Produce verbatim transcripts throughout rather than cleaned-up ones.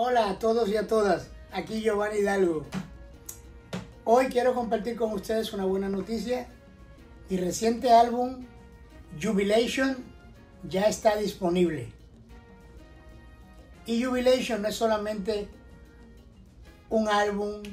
Hola a todos y a todas, aquí Giovanni Hidalgo. Hoy quiero compartir con ustedes una buena noticia. Mi reciente álbum, Jubilation, ya está disponible. Y Jubilation no es solamente un álbum,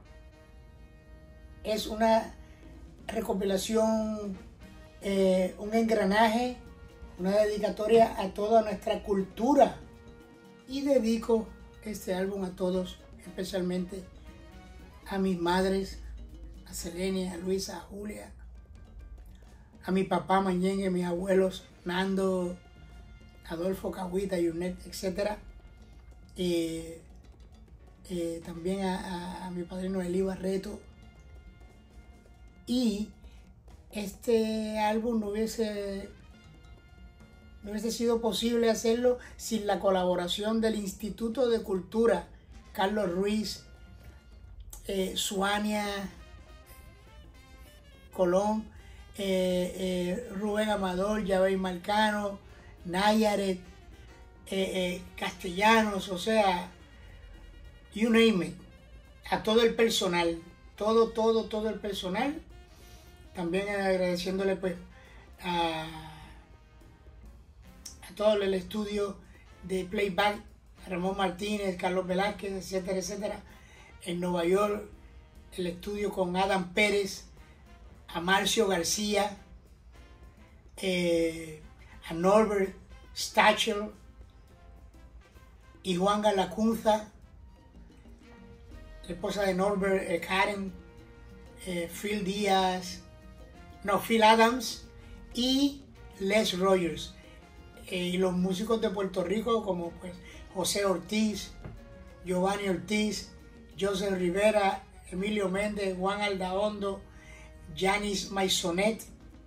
es una recopilación, eh, un engranaje, una dedicatoria a toda nuestra cultura. Y dedico este álbum a todos, especialmente a mis madres, a Selenia, a Luisa, a Julia, a mi papá Mañengue, a mis abuelos Nando, Adolfo, Cahuita, Yunet, etcétera. Eh, eh, también a, a, a mi padrino Eli Barreto. Y este álbum no hubiese, no hubiese sido posible hacerlo sin la colaboración del Instituto de Cultura, Carlos Ruiz, eh, Suania Colón, eh, eh, Rubén Amador, Yavey Marcano, Nayaret, eh, eh, Castellanos, o sea, you name it, a todo el personal, todo, todo, todo el personal. También agradeciéndole pues a, a todo el estudio de playback, Ramón Martínez, Carlos Velázquez, etcétera, etcétera. En Nueva York, el estudio con Adam Pérez, a Marcio García, eh, a Norbert Stachel y Juan Galacunza, la esposa de Norbert, eh, Karen, eh, Phil Díaz, no, Phil Adams y Les Rogers, eh, y los músicos de Puerto Rico como pues José Ortiz, Giovanni Ortiz, José Rivera, Emilio Méndez, Juan Aldahondo, Janis Maisonet,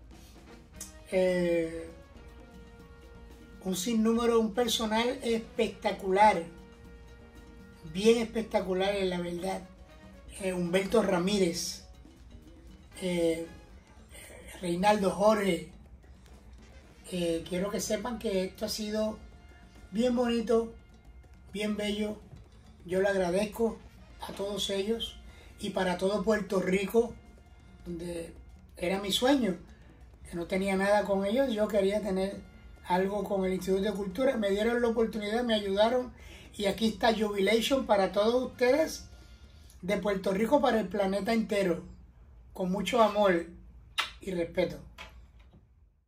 eh, un sinnúmero, un personal espectacular, bien espectacular en la verdad. eh, Humberto Ramírez, eh, Reinaldo Jorge. Eh, quiero que sepan que esto ha sido bien bonito, bien bello. Yo le agradezco a todos ellos y para todo Puerto Rico, donde era mi sueño, que no tenía nada con ellos. Yo quería tener algo con el Instituto de Cultura. Me dieron la oportunidad, me ayudaron y aquí está Jubilation para todos ustedes de Puerto Rico para el planeta entero, con mucho amor y respeto.